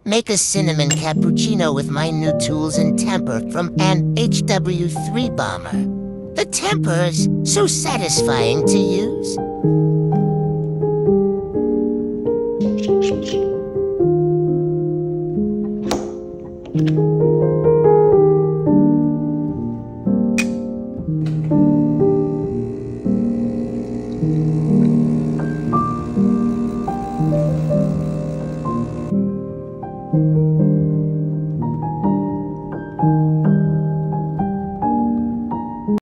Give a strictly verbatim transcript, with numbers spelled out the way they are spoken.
Make a cinnamon cappuccino with my new tools and temper from an H W three bomber. The temper is so satisfying to use. Thank you.